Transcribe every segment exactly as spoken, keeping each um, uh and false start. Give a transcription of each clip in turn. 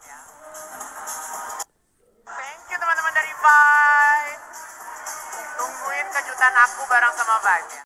Thank you teman-teman dari Vibe. Tungguin kejutan aku bareng sama Vibe ya.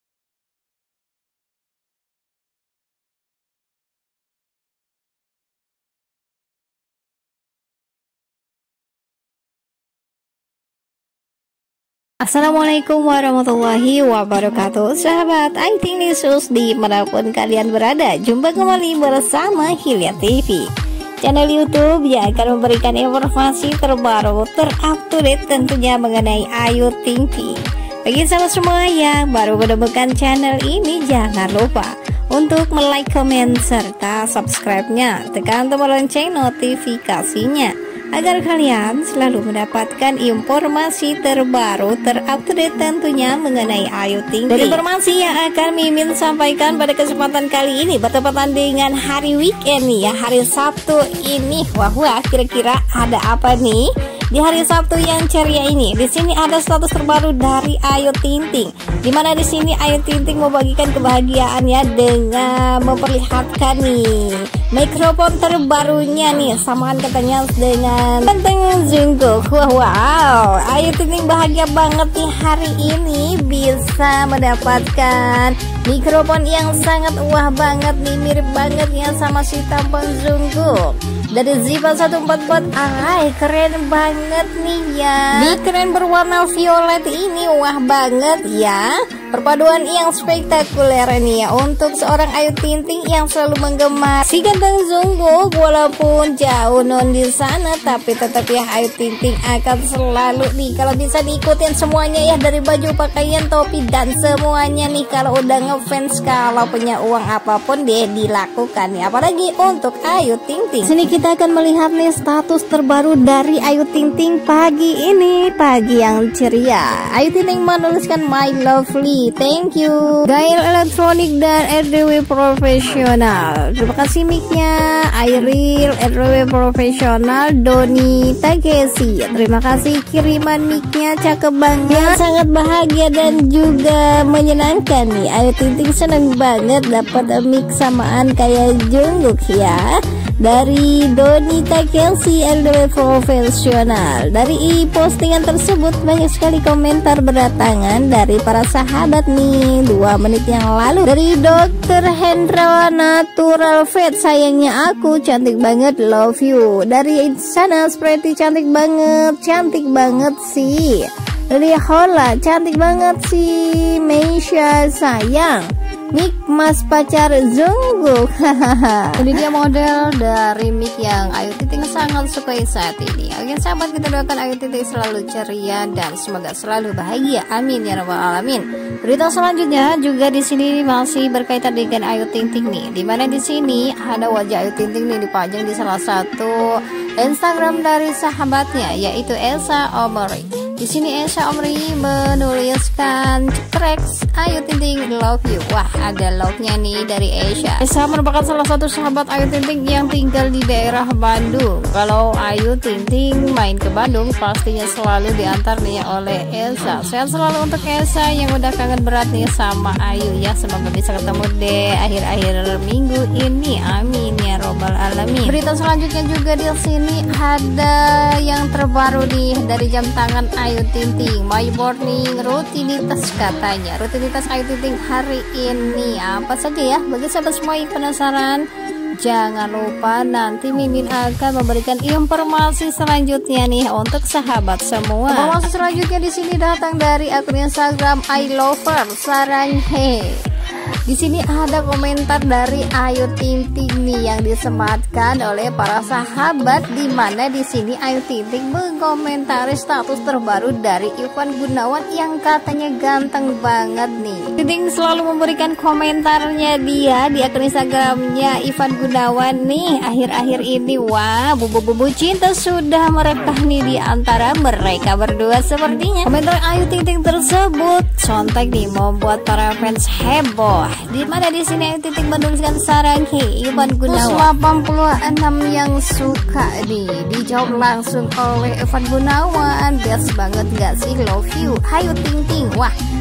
Assalamualaikum warahmatullahi wabarakatuh. Sahabat Ayu Ting Ting News dimanapun kalian berada, jumpa kembali bersama Hilya T V, channel YouTube yang akan memberikan informasi terbaru, terupdate tentunya mengenai Ayu Ting Ting. Bagi sahabat semua yang baru menemukan channel ini, jangan lupa untuk like, comment, serta subscribe-nya. Tekan tombol lonceng notifikasinya agar kalian selalu mendapatkan informasi terbaru, terupdate tentunya mengenai Ayu Ting Ting. Dan informasi yang akan Mimin sampaikan pada kesempatan kali ini bertepatan dengan hari weekend nih ya, hari Sabtu ini. Wah wah, kira-kira ada apa nih di hari Sabtu yang ceria ini? Di sini ada status terbaru dari Ayu Ting Ting, dimana di sini Ayu Ting Ting membagikan kebahagiaannya dengan memperlihatkan nih mikrofon terbarunya nih, samaan katanya dengan Ganteng Jungkook. Wow, wow, Ayu Ting Ting bahagia banget nih hari ini bisa mendapatkan mikrofon yang sangat wah banget nih, mirip banget ya sama si tampang Jungkook dari Ziva seratus empat puluh empat. Ay, keren banget nih ya. Mikrofon berwarna violet ini wah banget ya. Perpaduan yang spektakuler nih ya untuk seorang Ayu Ting Ting yang selalu menggemar si ganteng Jungkook. Walaupun jauh non di sana, tapi tetap ya Ayu Ting Ting akan selalu nih kalau bisa diikutin semuanya ya, dari baju, pakaian, topi dan semuanya nih. Kalau udah ngefans, kalau punya uang apapun dia dilakukan ya, apalagi untuk Ayu Ting Ting. Sini kita akan melihat nih status terbaru dari Ayu Ting Ting pagi ini, pagi yang ceria. Ayu Ting Ting menuliskan my lovely, thank you Gail Elektronik dan R D W Profesional. Terima kasih mic-nya Airil, R D W Profesional, Doni Takeshi. Terima kasih kiriman mic-nya, cakep banget, sangat bahagia dan juga menyenangkan nih. Ayu Ting Ting seneng banget dapat mic samaan kayak Jungkook ya, dari Doni Takeshi R D W Profesional. Dari postingan tersebut banyak sekali komentar berdatangan dari para sahabat nih dua menit yang lalu. Dari Dokter Hendra Natural Fit, sayangnya aku cantik banget, love you. Dari sana Spreti, cantik banget, cantik banget sih. Dari Hola, cantik banget sih. Meisha, sayang mic mas pacar Jungkook. Hahaha. Ini dia model dari mic yang Ayu Ting Ting sangat sukai saat ini. Oke sahabat, kita doakan Ayu Ting Ting selalu ceria dan semoga selalu bahagia. Amin ya rabbal alamin. Berita selanjutnya juga di sini masih berkaitan dengan Ayu Ting Ting nih, dimana di sini ada wajah Ayu Ting Ting nih dipajang di salah satu Instagram dari sahabatnya, yaitu Elsa Omri. Di sini Elsa Omri menuliskan tracks Ayu Ting Ting love you. Wah, ada love-nya nih dari Elsa. Elsa merupakan salah satu sahabat Ayu Ting Ting yang tinggal di daerah Bandung. Kalau Ayu Ting Ting main ke Bandung, pastinya selalu diantar nih oleh Elsa. Sehat selalu untuk Elsa yang udah kangen berat nih sama Ayu ya. Semoga bisa ketemu deh akhir-akhir minggu ini. Amin ya robbal alamin. Berita selanjutnya juga di sini ada yang terbaru nih dari jam tangan Ayu Ting Ting. My morning rutinitas katanya. Rutinitas Ayu Ting Ting hari ini apa saja ya? Bagi sahabat semua yang penasaran, jangan lupa nanti Mimin akan memberikan informasi selanjutnya nih untuk sahabat semua. Informasi selanjutnya di sini datang dari akun Instagram I Lover Saranghe. Di sini ada komentar dari Ayu Ting Ting nih yang disematkan oleh para sahabat, di mana di sini Ayu Ting Ting mengomentari status terbaru dari Ivan Gunawan yang katanya ganteng banget nih. Ting Ting selalu memberikan komentarnya dia di akun Instagramnya Ivan Gunawan nih akhir-akhir ini. Wah, bubu-bubu cinta sudah merekah nih di antara mereka berdua sepertinya. Komentar Ayu Ting Ting tersebut sontak nih membuat para fans heboh, di mana di sini Ayu Ting Ting menuliskan Saranghe Ivan Gunawan delapan puluh enam yang suka nih. Dijawab langsung oleh Ivan Gunawan, best banget gak sih, love you Ayu Ting Ting. Wah,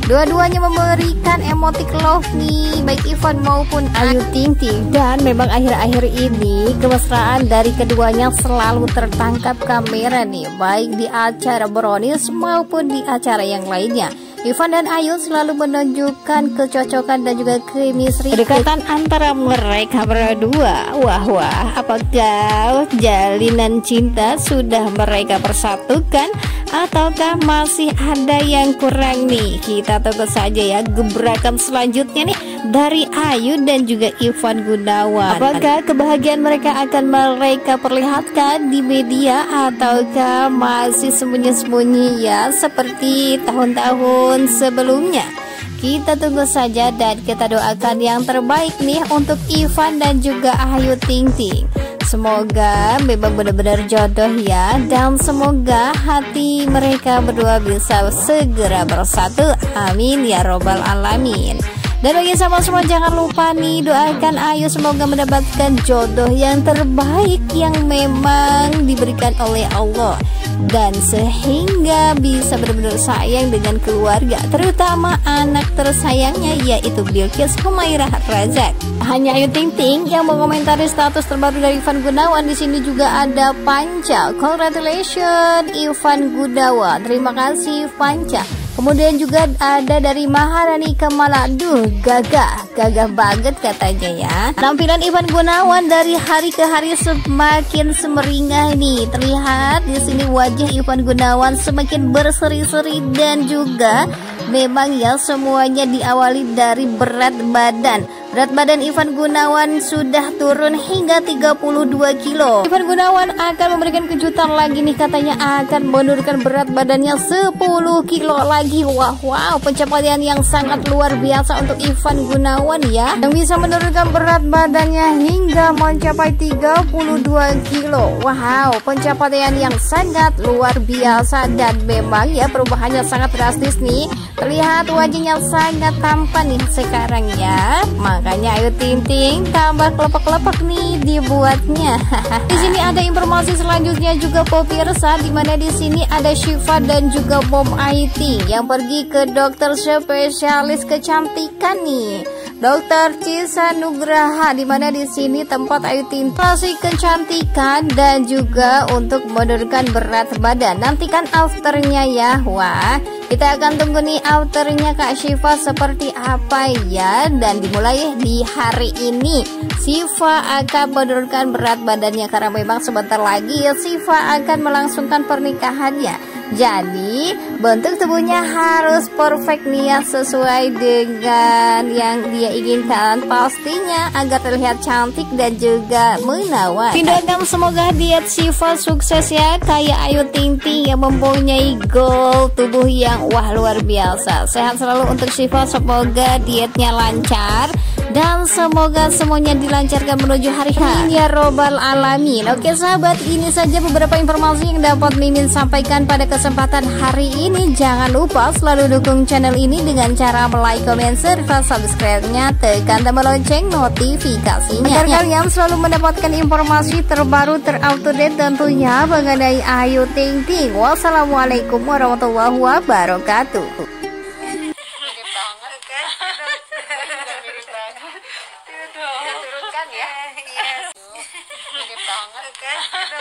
Dua-duanya memberikan emotik love nih, baik Ivan maupun Ayu Ting Ting. Dan memang akhir-akhir ini kemesraan dari keduanya selalu tertangkap kamera nih, baik di acara Brownies maupun di acara yang lainnya. Ivan dan Ayu selalu menunjukkan kecocokan dan juga chemistry, kedekatan antara mereka berdua. Wah wah, apakah jalinan cinta sudah mereka persatukan ataukah masih ada yang kurang nih? Kita tunggu saja ya gebrakan selanjutnya nih dari Ayu dan juga Ivan Gunawan. Apakah kebahagiaan mereka akan mereka perlihatkan di media ataukah masih sembunyi-sembunyi ya seperti tahun-tahun sebelumnya? Kita tunggu saja dan kita doakan yang terbaik nih untuk Ivan dan juga Ayu Ting Ting. Semoga memang benar-benar jodoh ya, dan semoga hati mereka berdua bisa segera bersatu. Amin ya robbal alamin. Dan bagi sahabat semua, jangan lupa nih doakan Ayu semoga mendapatkan jodoh yang terbaik yang memang diberikan oleh Allah, dan sehingga bisa benar-benar sayang dengan keluarga, terutama anak tersayangnya yaitu Bilqis Humairah Razak. Hanya Ayu Ting Ting yang mengomentari status terbaru dari Ivan Gunawan. Di sini juga ada Panca. Congratulations Ivan Gunawan. Terima kasih Panca. Kemudian juga ada dari Maharani Kamala. Duh, gagah, gagah banget katanya ya. Tampilan Ivan Gunawan dari hari ke hari semakin semeringah nih. Terlihat di sini wajah Ivan Gunawan semakin berseri-seri, dan juga memang ya semuanya diawali dari berat badan. Berat badan Ivan Gunawan sudah turun hingga tiga puluh dua kilo. Ivan Gunawan akan memberikan kejutan lagi nih, katanya akan menurunkan berat badannya sepuluh kilo lagi. Wow, wow, pencapaian yang sangat luar biasa untuk Ivan Gunawan ya, yang bisa menurunkan berat badannya hingga mencapai tiga puluh dua kilo. Wow, pencapaian yang sangat luar biasa, dan memang ya perubahannya sangat drastis nih. Terlihat wajahnya sangat tampan nih sekarang ya. Makanya Ayu Ting Ting tambah kelepek-kelepek nih dibuatnya. Di sini ada informasi selanjutnya juga pemirsa, di mana di sini ada Syifa dan juga Mom Ayu Ting yang pergi ke dokter spesialis kecantikan nih, Dokter Cisa Nugraha, di mana di sini tempat Ayu Ting Ting kecantikan dan juga untuk menurunkan berat badan. Nantikan afternya ya. Wah, kita akan tunggu nih outernya Kak Syifa seperti apa ya. Dan dimulai di hari ini Syifa akan menurunkan berat badannya, karena memang sebentar lagi ya Syifa akan melangsungkan pernikahannya. Jadi bentuk tubuhnya harus perfect nih ya, sesuai dengan yang dia inginkan pastinya, agar terlihat cantik dan juga menawan. Doakan semoga diet Syifa sukses ya, kayak Ayu Ting Ting yang mempunyai goal tubuh yang wah luar biasa. Sehat selalu untuk Syifa, semoga dietnya lancar dan semoga semuanya dilancarkan menuju hari H. Amin ya robbal alamin. Oke sahabat, ini saja beberapa informasi yang dapat Mimin sampaikan pada kesempatan hari ini. Jangan lupa selalu dukung channel ini dengan cara like, comment, serta subscribe-nya, tekan tombol lonceng notifikasinya agar kalian selalu mendapatkan informasi terbaru, terupdate tentunya mengenai Ayu Ting Ting. Wassalamualaikum warahmatullahi wabarakatuh. Turunkan ya. Yes. Mirip banget kan.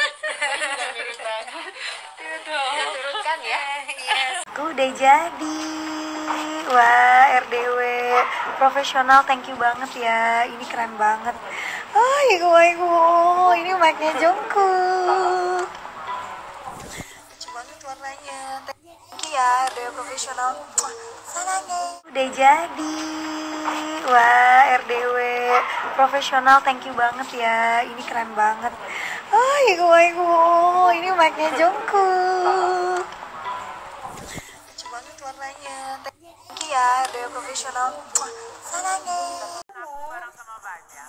Turunkan ya. Yes. Aku udah jadi. Wah, R D W profesional, thank you banget ya. Ini keren banget. Oh, iku iku. Ini mic-nya Jungkook. Lucu banget warnanya. Thank you ya, R D W profesional. Salamnya. Udah jadi. Wah, R D W profesional, thank you banget ya. Ini keren banget. Oh, iku iku. Ini mic-nya Jungkook. Lucu banget warnanya. Thank you ya, R D W profesional. Salamnya. Bareng sama Baja.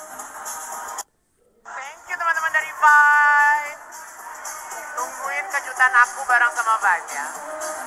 Thank you teman-teman dari Vibe. Tungguin kejutan aku bareng sama Baja.